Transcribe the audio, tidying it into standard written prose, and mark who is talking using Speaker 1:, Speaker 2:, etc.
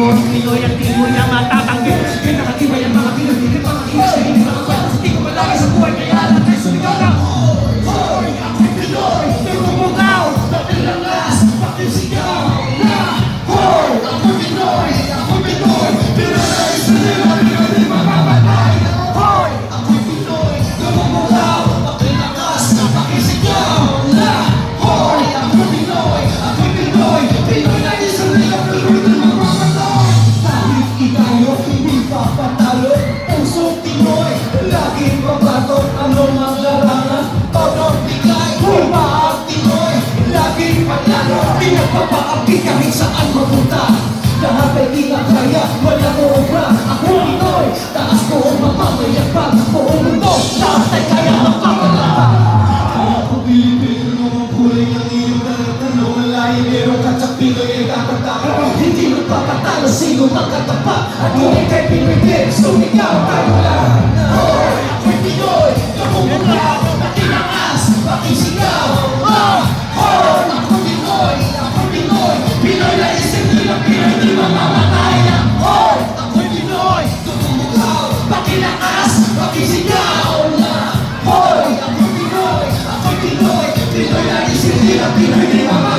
Speaker 1: Pinoy at di mo na matatanggi. Pinakatibay ang mga Pinoy, hindi pa makinis. Hindi mga kwento, hindi ko malaki sa buhay. Kaya lang tayo sumigaw na hoy, ako'y Pinoy, tumumukaw, nakilangas, pakisigaw na hoy, ako'y Pinoy, Pinoy na isa nila, Pinoy di mamamatay. Hoy, ako'y Pinoy, tumumukaw, nakilangas, pakisigaw na hoy, ako'y Pinoy, Pinoy na isa nila, Pinoy di mamamatay. Kahit itayo, hindi pa patalo, pusong Pinoy, laging mabato, ano maglarangan, todo bigay, humaang Pinoy, laging panalo, pinagpapaabdi kahit saan mapunta. Lahat ay kinakaya, walang obra, ako Pinoy, taas ko ang mamamayagpag, buong mundo, lahat ay kaya magpapalata. Ako Pilipino, ang kulay ng iyong dalatalo, malayo merong katsak Pinoy ay kakataka, hindi magpapatalo, sino magkatapat, at ngunit kay Pinoy din, sumigaw tayo lang. Hoy, ako'y Pinoy, tumumukaw, nakilangas, pakisigaw, hoy, ako'y Pinoy, Pinoy na isip nilang Pinoy di mamamatay. Hoy, ako'y Pinoy, tumumukaw, pakilakas, pakisigaw na hoy, ako'y Pinoy, Pinoy na isip nilang Pinoy di mamamatay.